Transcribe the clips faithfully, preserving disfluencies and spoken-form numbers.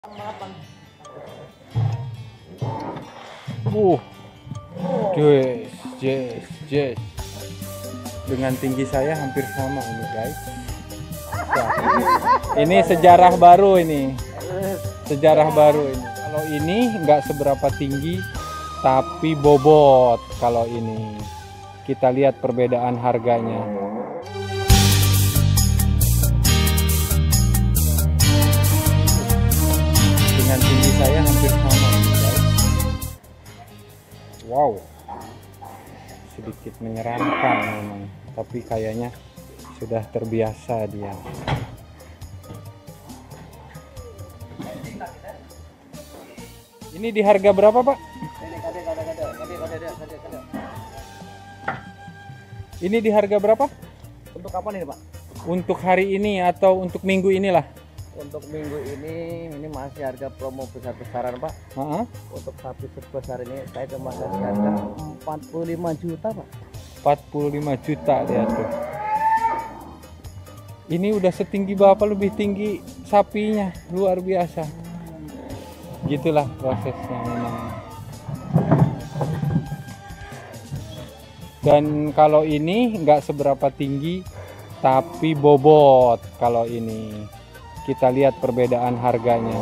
Uh, yes, yes, yes. Dengan tinggi saya hampir sama ini, guys. Wah, ini sejarah baru ini, sejarah baru ini. Kalau ini nggak seberapa tinggi, tapi bobot. Kalau ini kita lihat perbedaan harganya. Dengan tinggi saya hampir sama ini, guys. Wow, sedikit menyeramkan memang, tapi kayaknya sudah terbiasa dia. Ini di harga berapa, Pak? Ini di harga berapa? Untuk kapan ini, Pak? Untuk hari ini atau untuk minggu inilah? Untuk minggu ini ini masih harga promo besar-besaran, Pak. Uh-huh. Untuk sapi sebesar ini saya cuma kasih harga empat puluh lima juta, Pak. empat puluh lima juta dia tuh. Ini udah setinggi Bapak, lebih tinggi sapinya, luar biasa. Gitulah prosesnya memang. Dan kalau ini nggak seberapa tinggi, tapi bobot. Kalau ini kita lihat perbedaan harganya,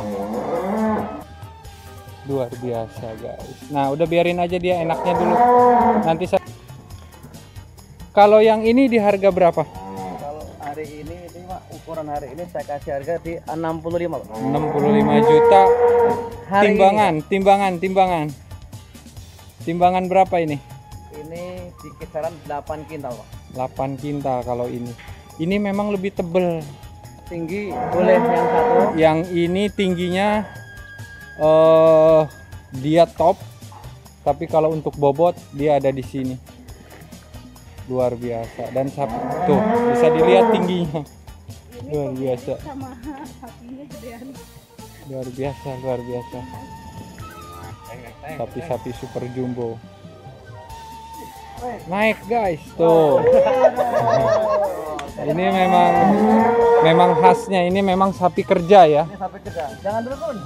luar biasa, guys. Nah, udah biarin aja dia enaknya dulu. Nanti saya. Kalau yang ini di harga berapa? Kalau hari ini itu, Pak, ukuran hari ini saya kasih harga di enam puluh lima, Pak. enam puluh lima juta. Hari timbangan, ini, timbangan, timbangan. Timbangan berapa ini? ini di kisaran delapan kintal, Pak. delapan kintal kalau ini. Ini memang lebih tebel. Tinggi boleh yang satu. Yang ini tingginya uh, dia top, tapi kalau untuk bobot dia ada di sini. Luar biasa. Dan sapi tuh bisa dilihat tingginya. Luar biasa. Sama sapinya gedean. Luar biasa, luar biasa. Sapi-sapi super jumbo. Naik, guys, tuh. Ini memang memang khasnya, ini memang sapi kerja ya. Ini sapi kerja. Jangan dulu, Kun.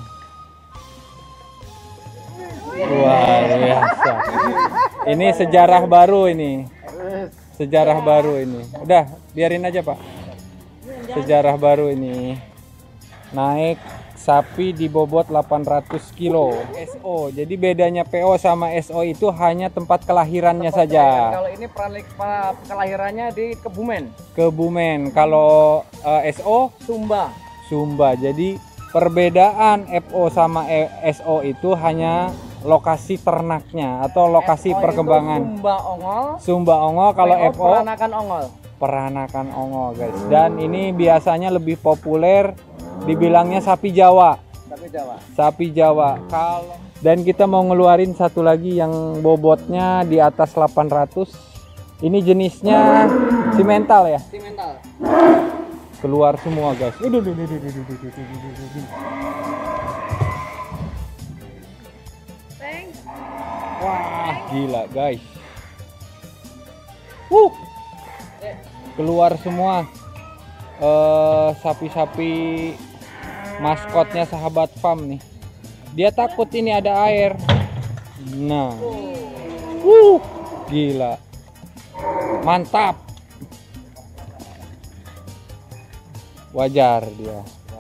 Luar biasa. Ini sejarah baru ini. Sejarah baru ini. Udah, biarin aja, Pak. Sejarah baru ini. Naik sapi di bobot delapan ratus kilo S O. Jadi bedanya P O sama S O itu hanya tempat kelahirannya Tempat saja. kelahiran. Kalau ini pranik pa- kelahirannya di Kebumen, Kebumen. Kalau uh, S O Sumba. Sumba. Jadi perbedaan F O sama E- S O itu hanya lokasi ternaknya atau lokasi F O perkembangan. itu Sumba Ongol. Sumba Ongol, kalau P O F O peranakan Ongol. peranakan Ongol, guys. Dan ini biasanya lebih populer dibilangnya sapi Jawa. Sapi Jawa. Sapi Jawa. Kalau dan kita mau ngeluarin satu lagi yang bobotnya di atas delapan ratus. Ini jenisnya simental ya. Simental. Keluar semua, guys. Uduh, duh, duh, duh, duh, duh, duh, duh, duh, duh, duh. Thanks. Wah, gila, guys. Wuh. Keluar semua. Eh, sapi-sapi maskotnya Sahabat Farm nih. Dia takut ini ada air. Nah. Wuh, gila. Mantap. Wajar dia.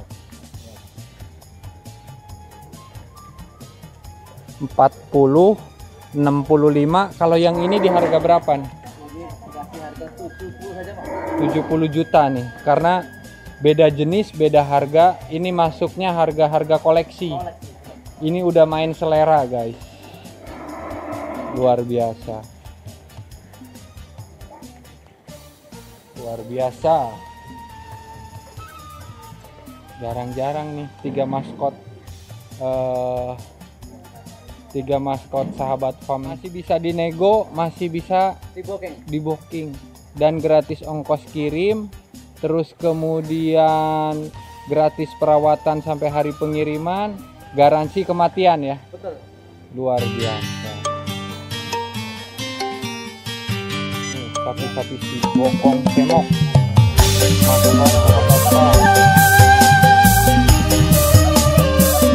empat puluh, enam puluh lima. Kalau yang ini di harga berapa nih? Ini dikasih harga tujuh puluh saja, Pak. tujuh puluh juta nih. Karena beda jenis, beda harga. Ini masuknya harga-harga koleksi. Ini udah main selera, guys. Luar biasa. Luar biasa. Jarang-jarang nih tiga maskot eh, tiga maskot Sahabat Farm. Masih bisa dinego, masih bisa Di booking. di booking, dan gratis ongkos kirim, terus kemudian gratis perawatan sampai hari pengiriman, garansi kematian ya. Betul. Luar biasa. Nih, sapi-sapi si bokong semok. Masuk, masuk, masuk, masuk.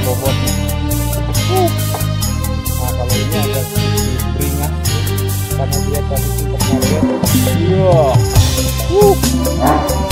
bobotnya. Uh. Nah kalau ini agak sedikit beringas karena dia tadi sempat ngaget. Iya. Uh.